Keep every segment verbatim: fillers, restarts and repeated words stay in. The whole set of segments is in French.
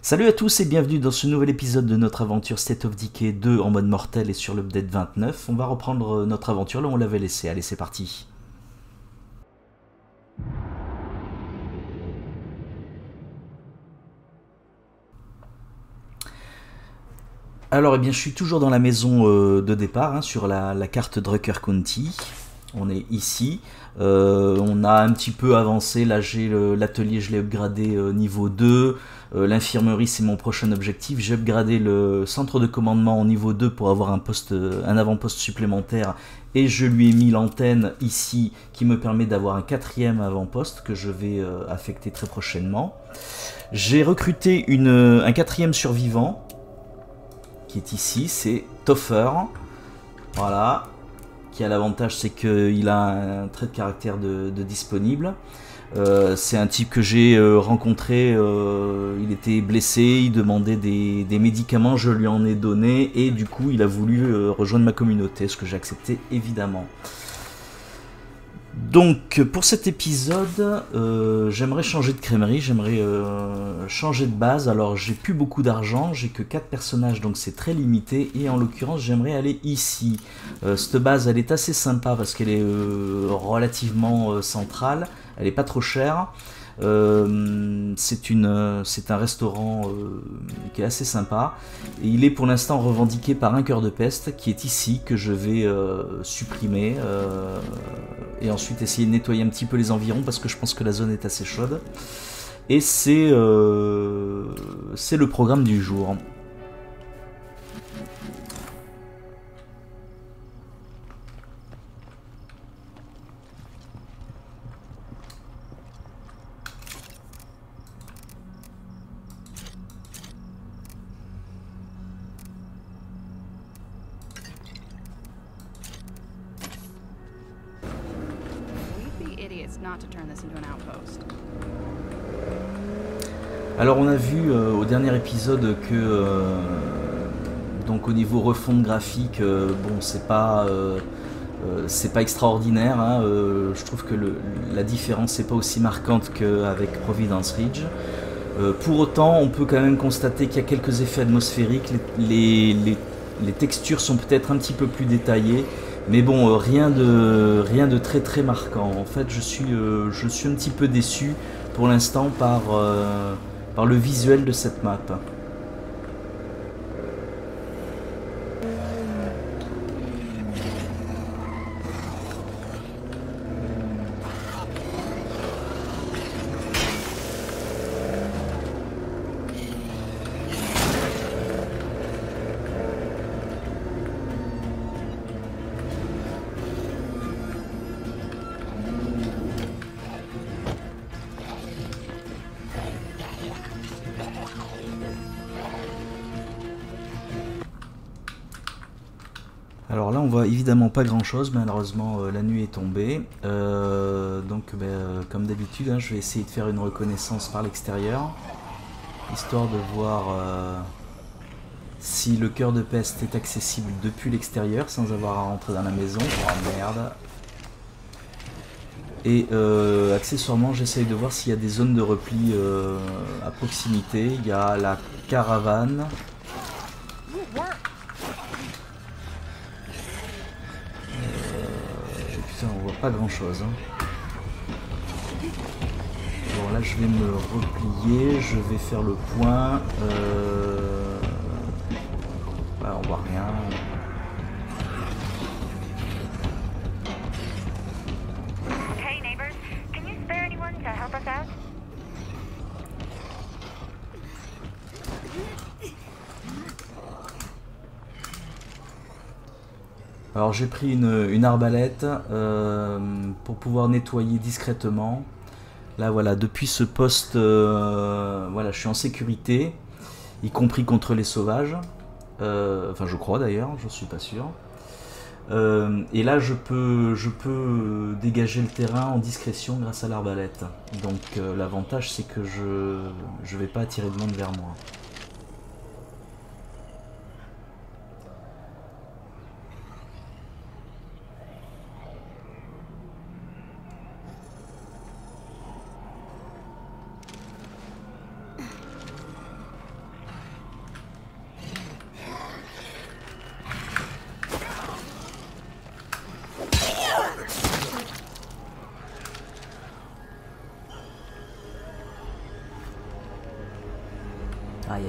Salut à tous et bienvenue dans ce nouvel épisode de notre aventure State of Decay deux en mode mortel et sur l'update vingt-neuf. On va reprendre notre aventure là où on l'avait laissé. Allez, c'est parti. Alors, eh bien, je suis toujours dans la maison euh, de départ, hein, sur la, la carte Drucker County. On est ici. Euh, on a un petit peu avancé. Là, j'ai l'atelier, je l'ai upgradé euh, niveau deux. Euh, L'infirmerie, c'est mon prochain objectif. J'ai upgradé le centre de commandement au niveau deux pour avoir un, poste, un avant-poste supplémentaire. Et je lui ai mis l'antenne ici qui me permet d'avoir un quatrième avant-poste que je vais euh, affecter très prochainement. J'ai recruté une, un quatrième survivant qui est ici, c'est Toffer, voilà, qui a l'avantage c'est qu'il a un trait de caractère de, de disponible. Euh, c'est un type que j'ai euh, rencontré, euh, il était blessé, il demandait des, des médicaments, je lui en ai donné et du coup il a voulu euh, rejoindre ma communauté, ce que j'ai accepté évidemment. Donc pour cet épisode, euh, j'aimerais changer de crèmerie, j'aimerais euh, changer de base. Alors j'ai plus beaucoup d'argent, j'ai que quatre personnages donc c'est très limité et en l'occurrence j'aimerais aller ici. Euh, cette base elle est assez sympa parce qu'elle est euh, relativement euh, centrale, elle est pas trop chère. Euh, c'est une, c'est un restaurant euh, qui est assez sympa et il est pour l'instant revendiqué par un cœur de peste qui est ici que je vais euh, supprimer euh, et ensuite essayer de nettoyer un petit peu les environs parce que je pense que la zone est assez chaude et c'est euh, c'est le programme du jour. Alors on a vu euh, au dernier épisode que euh, donc au niveau refonte graphique, euh, bon c'est pas euh, euh, c'est pas extraordinaire. Hein, euh, je trouve que le, la différence n'est pas aussi marquante qu'avec Providence Ridge. Euh, pour autant, on peut quand même constater qu'il y a quelques effets atmosphériques. Les, les, les textures sont peut-être un petit peu plus détaillées. Mais bon, euh, rien, de, rien de très très marquant. En fait, je suis, euh, je suis un petit peu déçu pour l'instant par, euh, par le visuel de cette map. Alors là on voit évidemment pas grand chose, malheureusement euh, la nuit est tombée, euh, donc ben, euh, comme d'habitude hein, je vais essayer de faire une reconnaissance par l'extérieur, histoire de voir euh, si le cœur de peste est accessible depuis l'extérieur sans avoir à rentrer dans la maison. Oh merde. Et euh, accessoirement j'essaye de voir s'il y a des zones de repli euh, à proximité. Il y a la caravane. On voit pas grand chose hein. Bon là je vais me replier, je vais faire le point. Euh... Là on voit rien. Hey neighbors, can you spare anyone to help us out? Alors j'ai pris une, une arbalète euh, pour pouvoir nettoyer discrètement. Là voilà, depuis ce poste, euh, voilà, je suis en sécurité, y compris contre les sauvages. Euh, enfin je crois d'ailleurs, je suis pas sûr. Euh, et là je peux, je peux dégager le terrain en discrétion grâce à l'arbalète. Donc euh, l'avantage c'est que je je vais pas attirer de monde vers moi.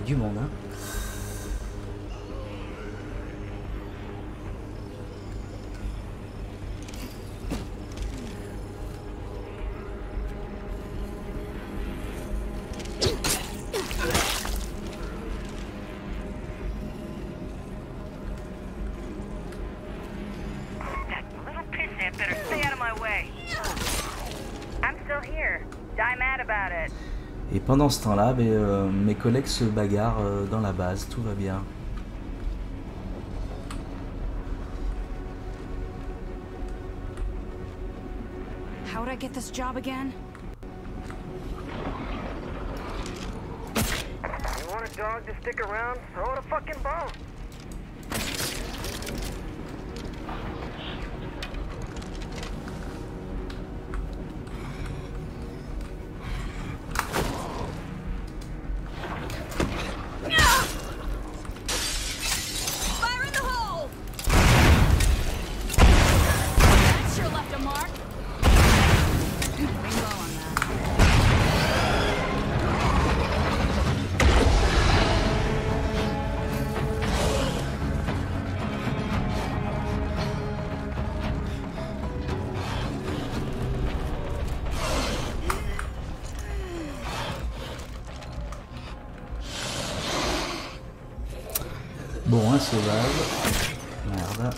y a du monde, hein. That little pissant better stay out of my way. I'm still here. Die mad about it. Et pendant ce temps-là, ben, euh, mes collègues se bagarrent euh, dans la base, tout va bien. How would I get this job again? You want a dog to stick around? Throw it a fucking bone. Fire in the hole! That sure left a mark. Way low on that. Bon, un sauvage. Merde.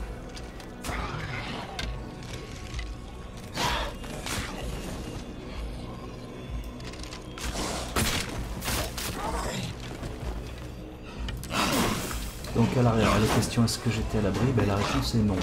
Donc à l'arrière, la question est-ce que j'étais à l'abri? Ben, la réponse est non.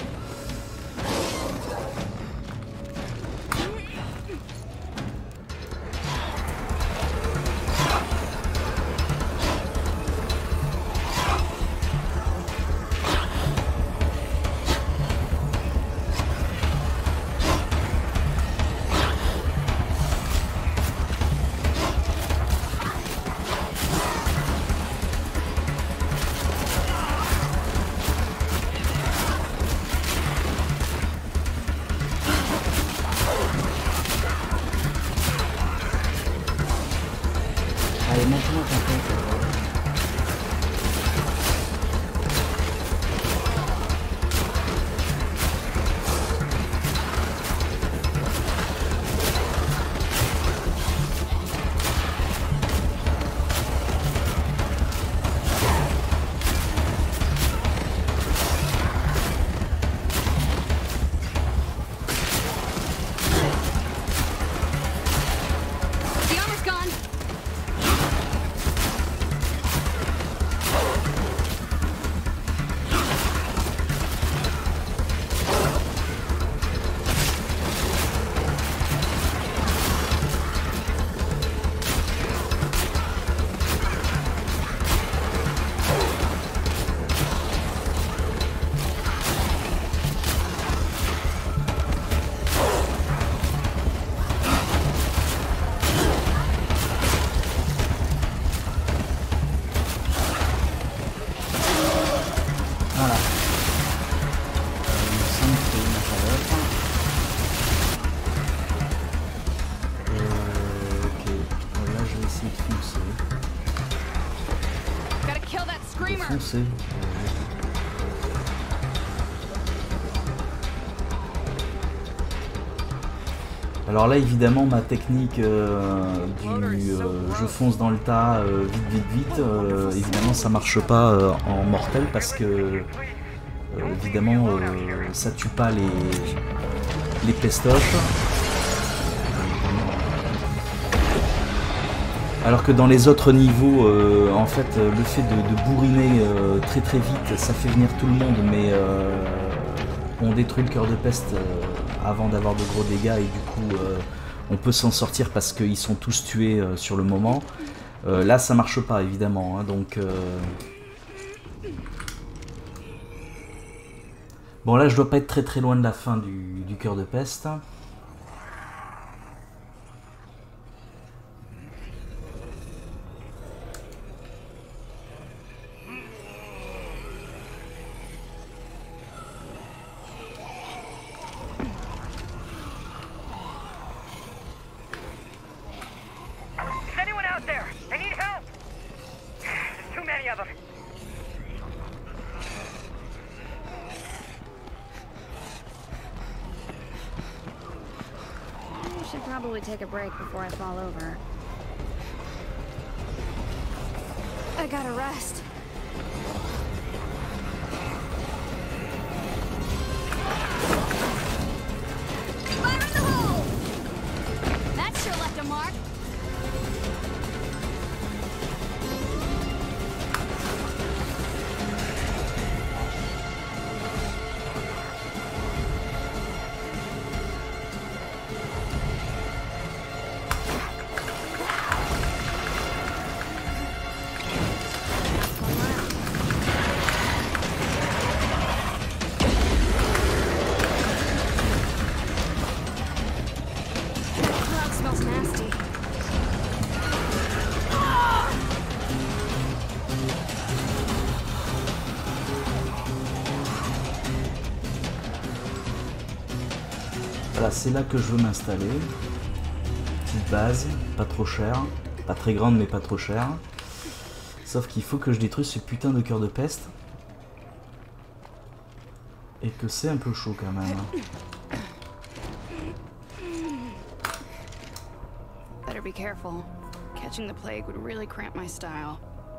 Allez, maintenant t'en fais. The armor's gone. Voilà. Euh, il me semble qu'il y a une enveloppe. Euh, ok. Là, je vais essayer de foncer. Gotta kill that De screamer. foncer. Alors là, évidemment, ma technique euh, du euh, je fonce dans le tas, euh, vite, vite, vite, euh, évidemment, ça marche pas euh, en mortel parce que, euh, évidemment, euh, ça tue pas les, les pestoches. Alors que dans les autres niveaux, euh, en fait, le fait de, de bourriner euh, très très vite, ça fait venir tout le monde, mais euh, on détruit le cœur de peste euh, avant d'avoir de gros dégâts et du coup euh, on peut s'en sortir parce qu'ils sont tous tués euh, sur le moment. Euh, là ça marche pas évidemment, hein, donc... Euh... Bon là je dois pas être très très loin de la fin du, du cœur de peste. Is anyone out there? I need help. probably take a break before I fall over. I gotta rest. Fire in the hole! That sure left a mark. Voilà, c'est là que je veux m'installer. Petite base, pas trop chère, pas très grande mais pas trop chère. Sauf qu'il faut que je détruise ce putain de cœur de peste. Et que c'est un peu chaud quand même. Better be careful. Catching the plague would really cramp my style.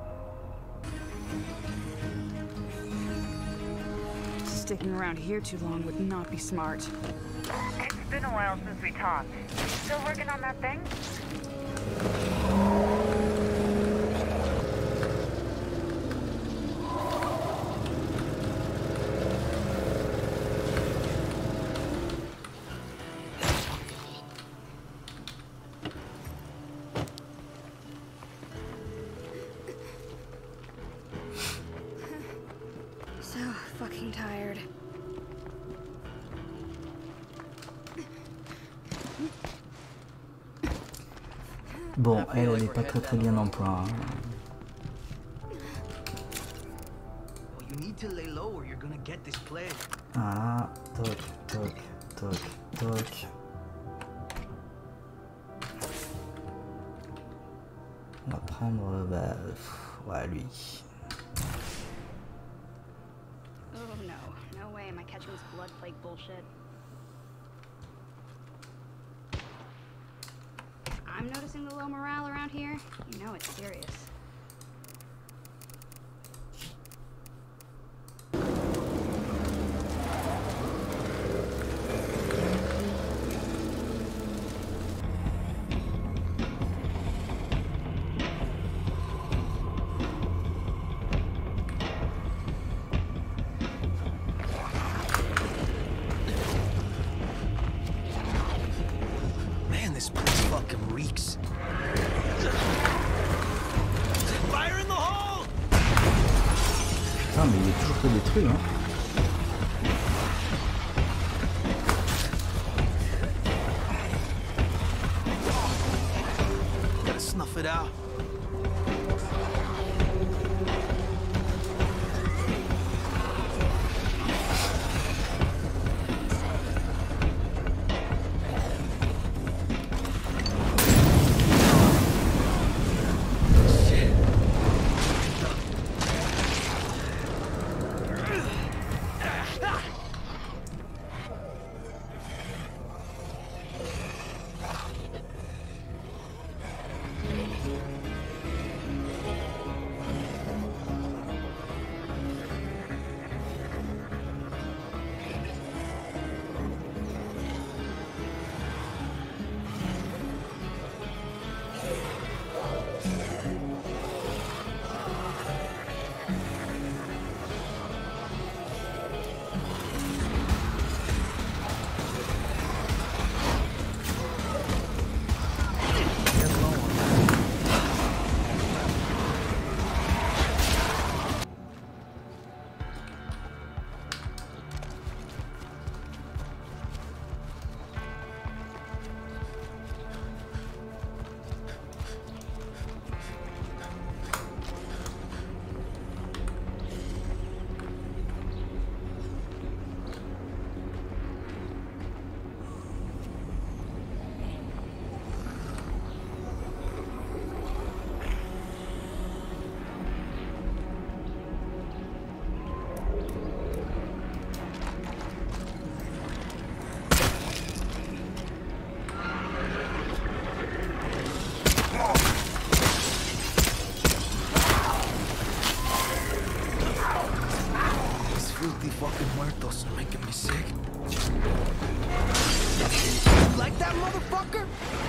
Sticking around here too long would not be smart. It's been a while since we talked. Still working on that thing? So fucking tired. Bon, elle, elle est pas très très bien en point. Hein. Ah, toc, toc, toc, toc. On va prendre, bah, ouais, lui. Oh no, no way am I catching this blood plague bullshit. I'm noticing the low morale around here. You know it's serious. Man, this place fucking reeks. Fire in the hole! Putain, mais il est toujours pas détruit, hein. Gotta snuff it out. fucking muertos are making me sick. You like that, motherfucker?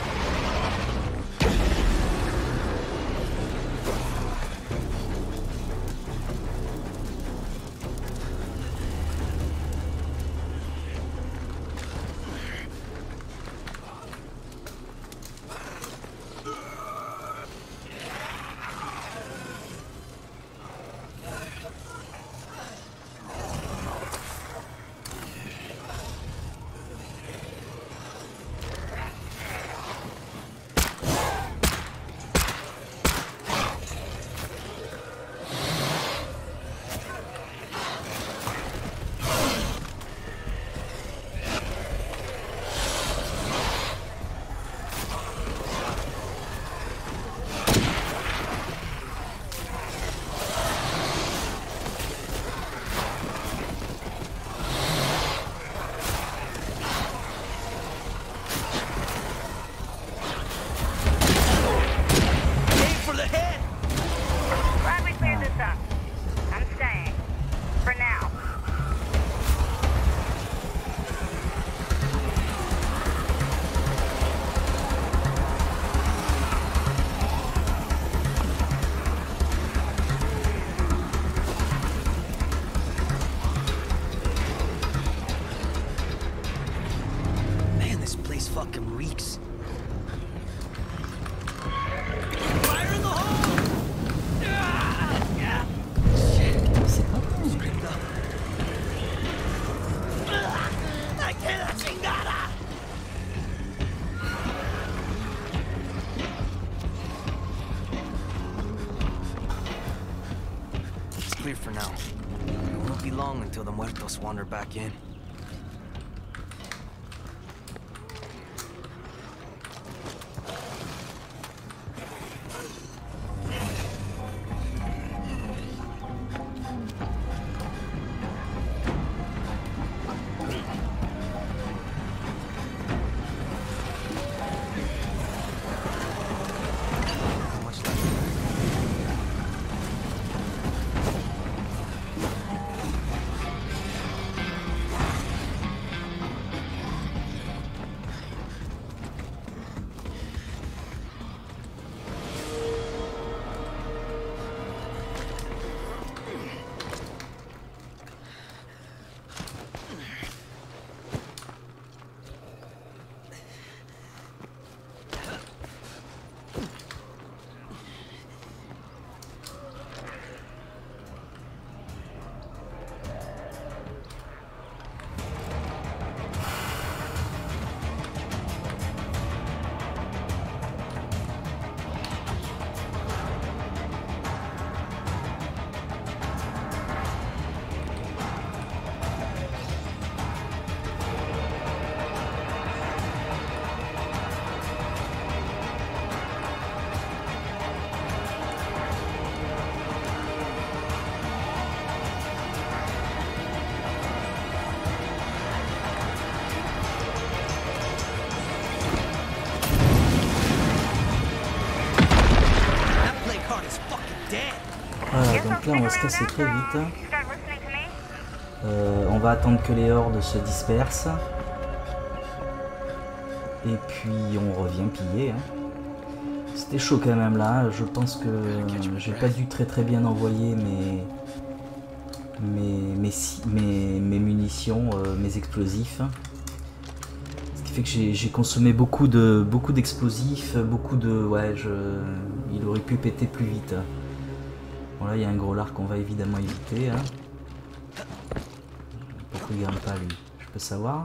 Fucking reeks. Fire in the hole! C'est pas bon. I can't chingada! It's clear for now. It won't be long until the muertos wander back in. Voilà, donc là on va se casser très vite. Euh, on va attendre que les hordes se dispersent. Et puis on revient piller. Hein. C'était chaud quand même là. Je pense que j'ai pas dû très très bien envoyer mes, mes, mes, mes, mes munitions, euh, mes explosifs. Ce qui fait que j'ai consommé beaucoup de beaucoup d'explosifs, beaucoup de... Ouais, je, il aurait pu péter plus vite. Bon là il y a un gros lard qu'on va évidemment éviter. Hein. Pourquoi il grimpe pas lui? Je peux savoir.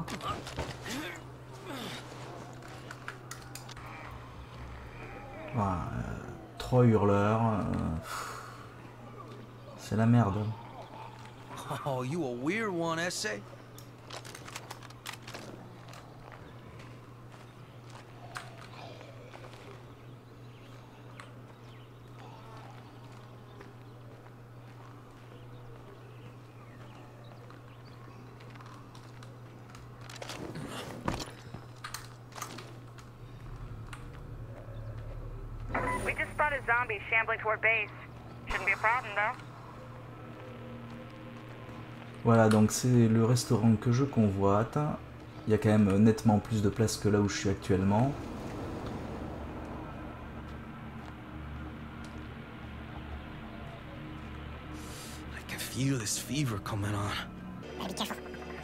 Voilà, euh, trois hurleurs. Euh, C'est la merde. Oh, you a weird one, essay. We just spotted zombies shambling toward base. Shouldn't be a problem, though. Voilà, donc c'est le restaurant que je convoite. Il y a quand même nettement plus de place que là où je suis actuellement. I can feel this fever coming on. Better be careful.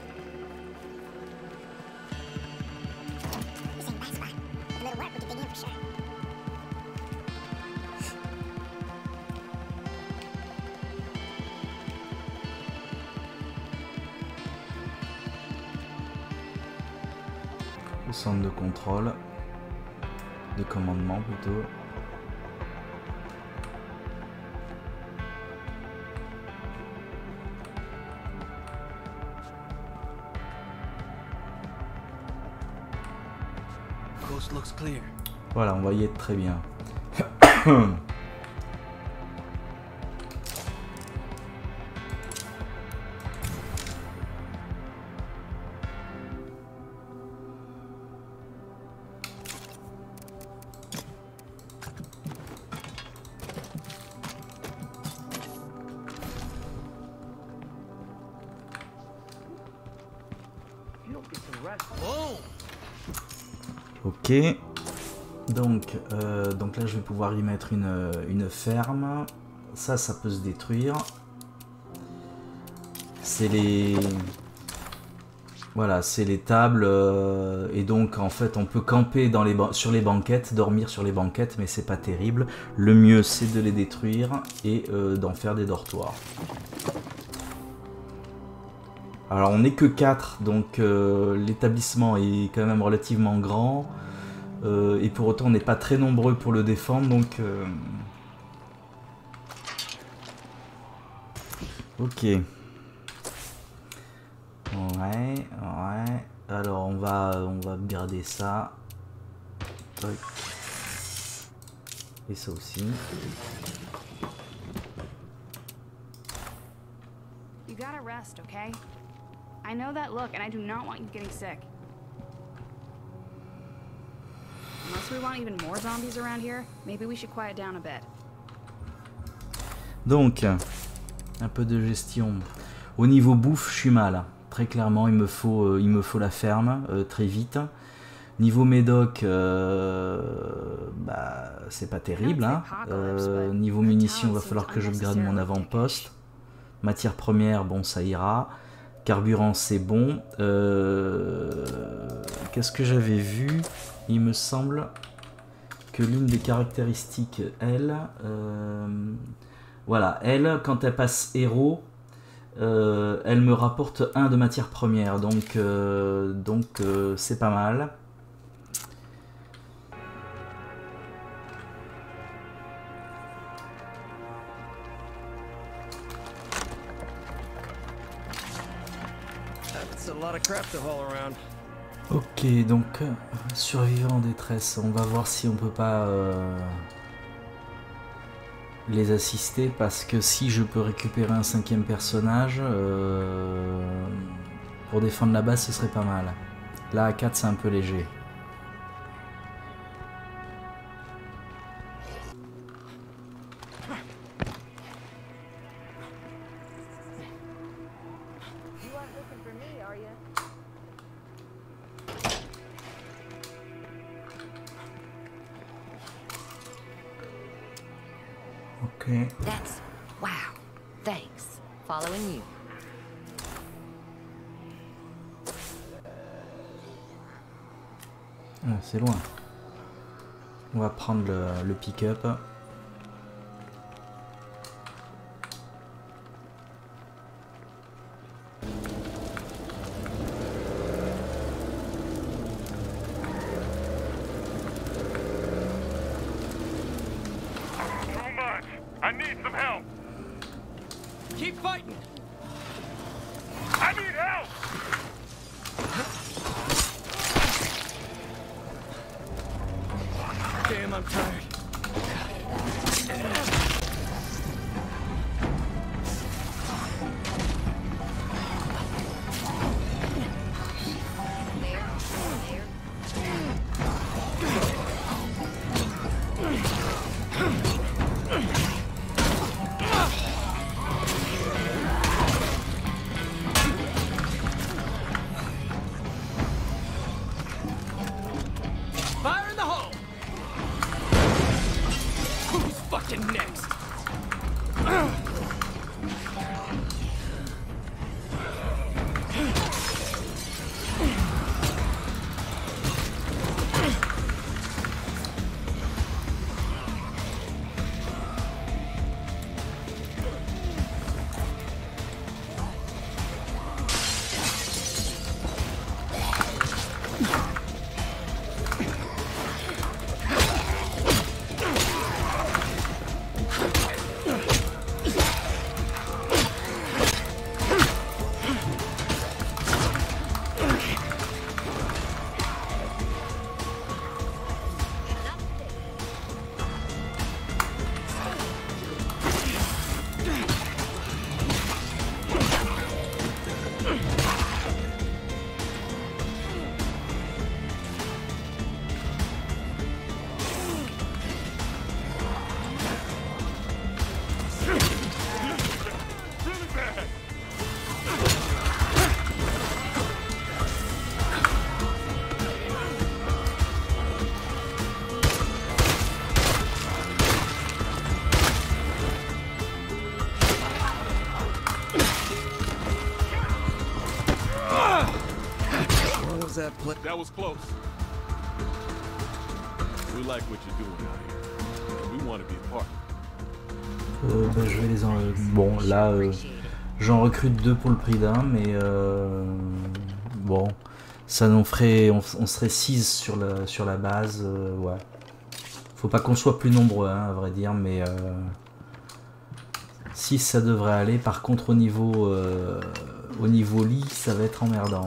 This ain't bad spot. With a little work, we can dig in for sure. Le centre de contrôle, de commandement plutôt. Coast looks clear. Voilà, on va y être très bien. Oh! Ok. Donc, euh, donc là, je vais pouvoir y mettre une, une ferme. Ça, ça peut se détruire. C'est les... Voilà, c'est les tables. Euh, et donc, en fait, on peut camper dans les sur les banquettes, dormir sur les banquettes, mais c'est pas terrible. Le mieux, c'est de les détruire et euh, d'en faire des dortoirs. Alors, on n'est que quatre, donc euh, l'établissement est quand même relativement grand. Euh, et pour autant, on n'est pas très nombreux pour le défendre, donc... Euh... Ok. Ouais, ouais. Alors, on va, on va garder ça. Toc. Et ça aussi. You gotta rest, okay? I know that look, and I do not want you getting sick. Unless we want even more zombies around here, maybe we should quiet down a bit. Donc, un peu de gestion. Au niveau bouffe, je suis mal. Très clairement, il me faut, euh, il me faut la ferme euh, très vite. Niveau médoc, euh, bah, c'est pas terrible. Hein. Euh, niveau munitions, il va falloir que j'upgrade mon avant-poste. Matière première, bon, ça ira. Carburant, c'est bon. Euh, Qu'est-ce que j'avais vu? Il me semble que l'une des caractéristiques, elle, euh, voilà, elle, quand elle passe héros, euh, elle me rapporte un de matière première, donc euh, donc euh, c'est pas mal. That's a lot of crap to haul around. Ok, donc euh, survivant en détresse, on va voir si on peut pas euh, les assister, parce que si je peux récupérer un cinquième personnage euh, pour défendre la base, ce serait pas mal. Là à quatre c'est un peu léger. Ok. That's... wow. Thanks. Following you. Ah, c'est loin. On va prendre le, le pick-up. I need some help! Keep fighting! I need help! Damn, I'm tired. How's that play? That was close. We like what you're doing out here. We want to be a part. Euh, bah, je vais les en... Bon, là, euh, j'en recrute deux pour le prix d'un, mais euh, bon, ça nous ferait, on, on serait six sur la sur la base, euh, ouais. Faut pas qu'on soit plus nombreux, hein, à vrai dire, mais euh, six ça devrait aller. Par contre, au niveau euh, au niveau lit, ça va être emmerdant.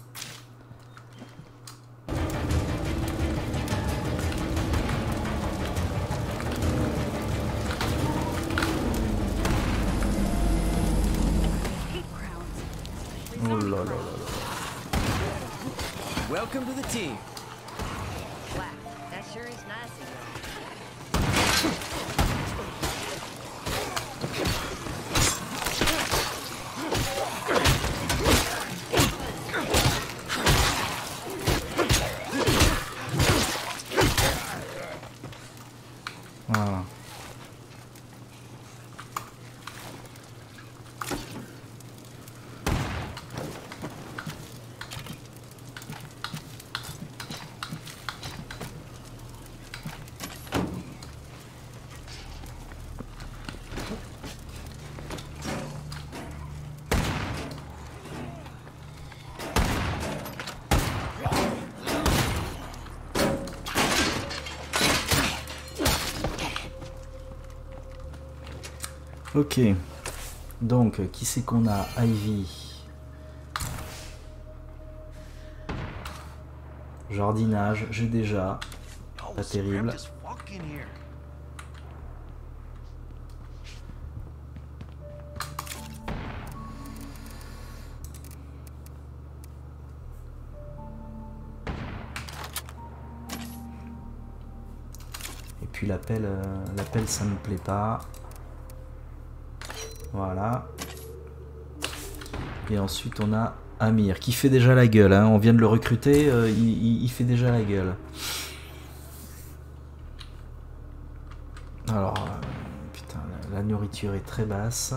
Oh là là là là. Welcome to the team. Wow, that sure is nice of you. Voilà. Ok, donc qui c'est qu'on a? Ivy, jardinage, j'ai déjà, pas terrible. Et puis l'appel, euh, l'appel ça me plaît pas. Voilà. Et ensuite on a Amir qui fait déjà la gueule, hein. On vient de le recruter, euh, il, il, il fait déjà la gueule. Alors, euh, putain, la, la nourriture est très basse.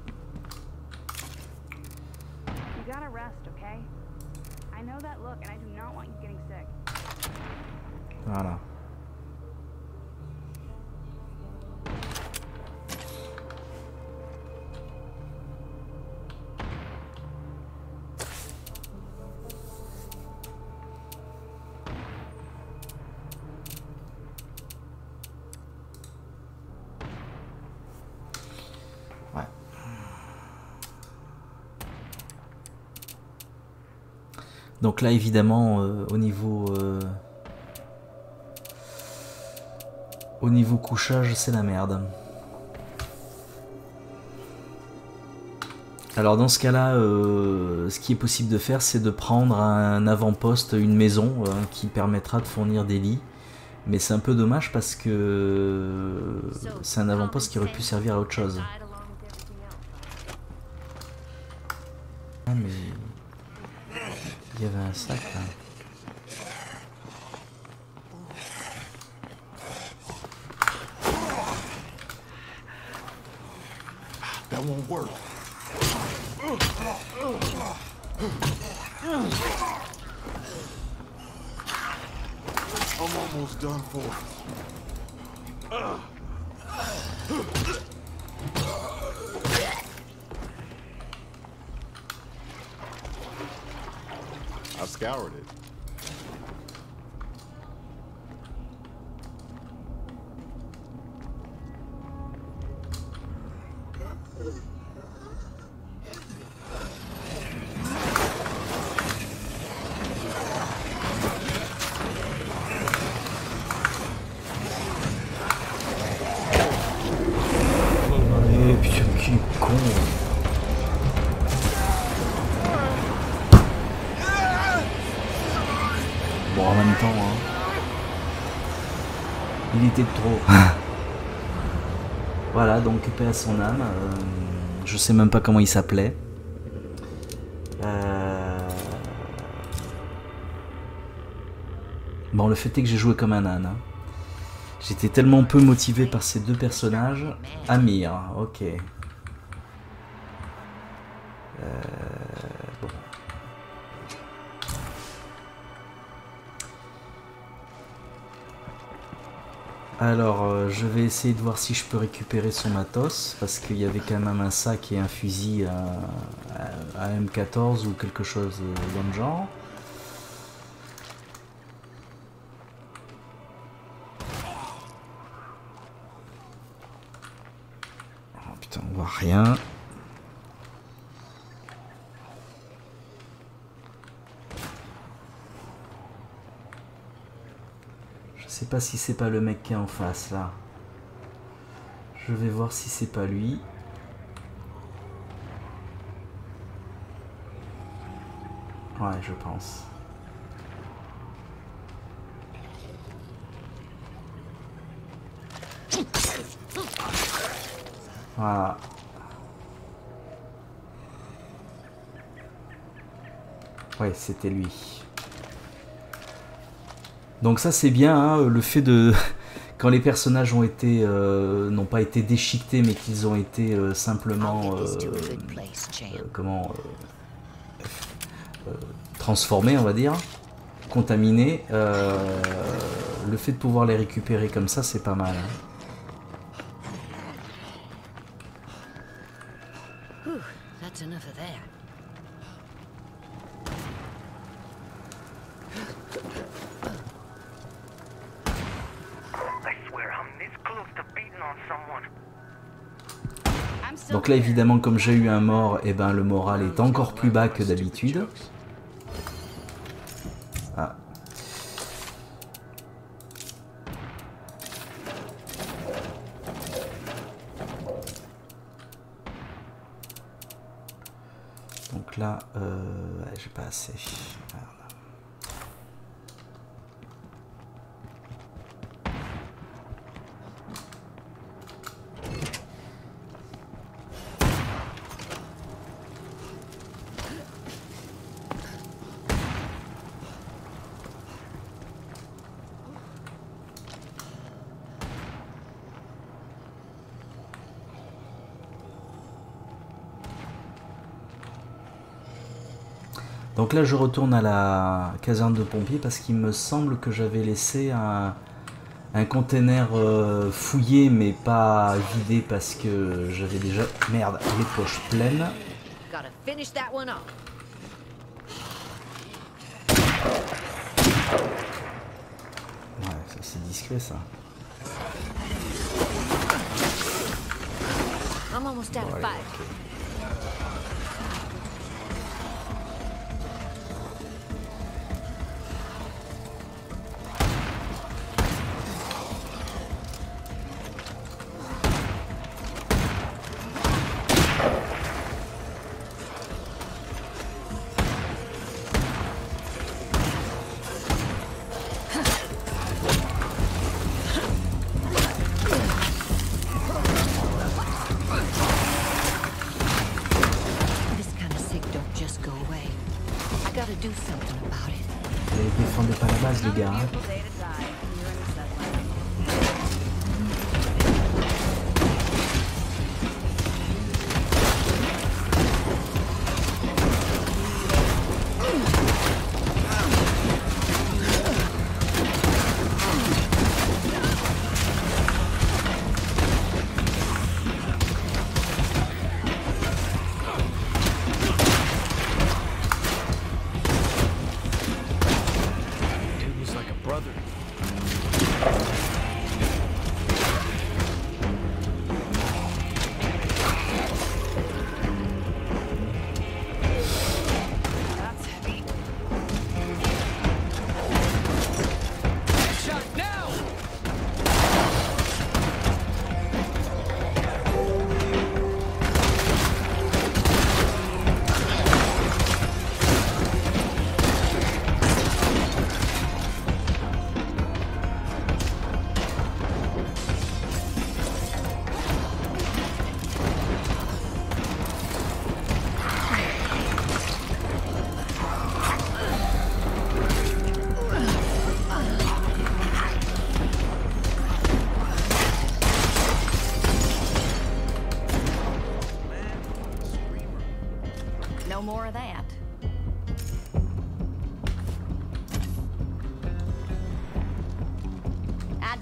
You gotta rest, okay? I know that look, and I do not want you getting sick. Voilà. Donc là évidemment euh, au niveau euh, au niveau couchage c'est la merde. Alors dans ce cas là euh, ce qui est possible de faire c'est de prendre un avant-poste, une maison euh, qui permettra de fournir des lits. Mais c'est un peu dommage parce que c'est un avant-poste qui aurait pu servir à autre chose. Ah mais... il y avait un sac là. That won't work. I'm almost done for. I scoured it. Eh putain, qui con. Bon, en même temps, hein, il était de trop. Voilà, donc paix à son âme. Euh, je sais même pas comment il s'appelait. Euh... Bon, le fait est que j'ai joué comme un âne. Hein. J'étais tellement peu motivé par ces deux personnages. Amir, ok. Euh... Bon. Alors, euh, je vais essayer de voir si je peux récupérer son matos, parce qu'il y avait quand même un sac et un fusil à, à, à M quatorze ou quelque chose dans le genre. Oh putain, on voit rien. Je sais pas si c'est pas le mec qui est en face là. Je vais voir si c'est pas lui. Ouais, je pense. Voilà. Ouais, c'était lui. Donc ça c'est bien, hein, le fait de... Quand les personnages ont été, euh, n'ont pas été déchiquetés, mais qu'ils ont été euh, simplement... Euh, euh, comment... Euh, euh, transformés, on va dire. Contaminés. Euh, le fait de pouvoir les récupérer comme ça, c'est pas mal. Hein. Whew, that's enough of that. Donc là évidemment comme j'ai eu un mort, et eh ben le moral est encore plus bas que d'habitude. Ah. Donc là, euh, ouais, j'ai pas assez. Merde. Donc là je retourne à la caserne de pompiers parce qu'il me semble que j'avais laissé un, un container euh, fouillé mais pas vidé parce que j'avais déjà, merde, les poches pleines. Ouais, ça c'est discret ça. Ouais, okay. Ils défendaient pas la base les gars. Hein.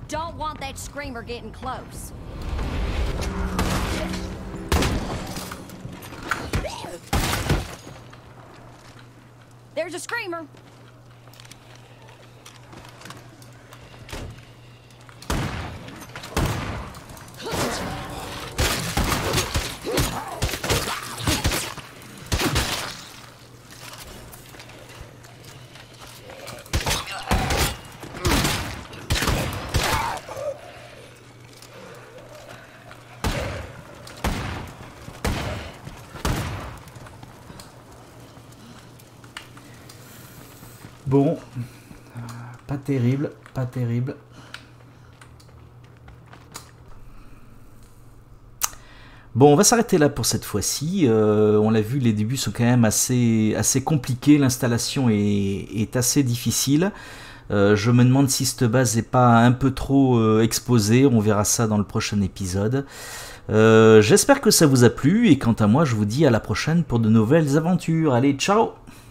don't want that screamer getting close. There's a screamer. Bon, pas terrible, pas terrible. Bon, on va s'arrêter là pour cette fois-ci. Euh, on l'a vu, les débuts sont quand même assez, assez compliqués. L'installation est, est assez difficile. Euh, je me demande si cette base n'est pas un peu trop euh, exposée. On verra ça dans le prochain épisode. Euh, j'espère que ça vous a plu. Et quant à moi, je vous dis à la prochaine pour de nouvelles aventures. Allez, ciao!